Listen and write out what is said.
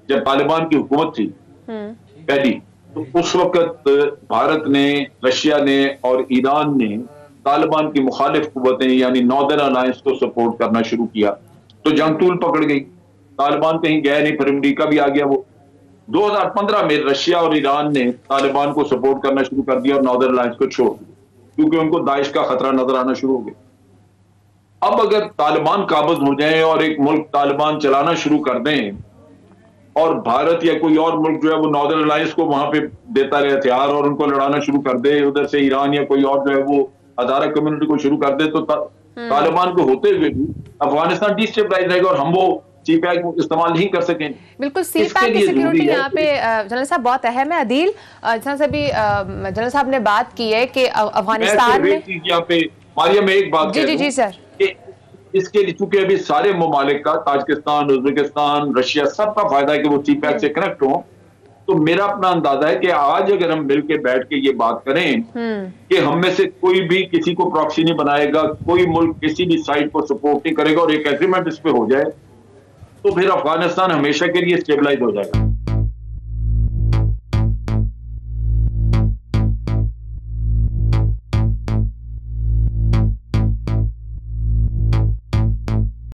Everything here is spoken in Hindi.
जब तालिबान की हुकूमत थी पहली, तो उस वक्त भारत ने, रशिया ने और ईरान ने तालिबान की मुखालिफ कुव्वतें यानी नॉर्दर्न अलायंस को सपोर्ट करना शुरू किया, तो जंग तूल पकड़ गई। तालिबान कहीं गया नहीं, फिर अमरीका भी आ गया। वो 2015 में रशिया और ईरान ने तालिबान को सपोर्ट करना शुरू कर दिया और नॉर्दर्न अलायंस को छोड़ दिया, क्योंकि उनको दाइश का खतरा नजर आना शुरू हो गया। अब अगर तालिबान काबज हो जाए और एक मुल्क तालिबान चलाना शुरू कर दें और भारत या कोई और मुल्क जो है वो नॉर्दर्न अलायंस को वहां पे देता रहे हथियार और उनको लड़ाना शुरू कर दे, उधर से ईरान या कोई और जो है वो हजारा कम्युनिटी को शुरू कर दे, तो तालिबान को होते हुए भी अफगानिस्तान डिस्टेबलाइज रहेगा और हम वो सीपैक इस्तेमाल नहीं कर सकेंगे। बिल्कुल, सीपैक की सिक्योरिटी यहाँ पे जनरल साहब बहुत अहम है। अदील, जैसा से भी जनरल साहब ने बात की है कि अफगानिस्तान में यहाँ पे मारिया में एक बात जी सर, इसके लिए चूंकि अभी सारे ममालिक का, ताजिकिस्तान, उज्बेकिस्तान, रशिया, सबका फायदा है कि वो सीपैक से कनेक्ट हो, तो मेरा अपना अंदाजा है कि आज अगर हम मिलकर बैठ के ये बात करें कि हम में से कोई भी किसी को प्रॉक्सी नहीं बनाएगा, कोई मुल्क किसी भी साइड को सपोर्ट नहीं करेगा और एक एग्रीमेंट इस पे हो जाए, तो फिर अफगानिस्तान हमेशा के लिए स्टेबलाइज हो जाएगा।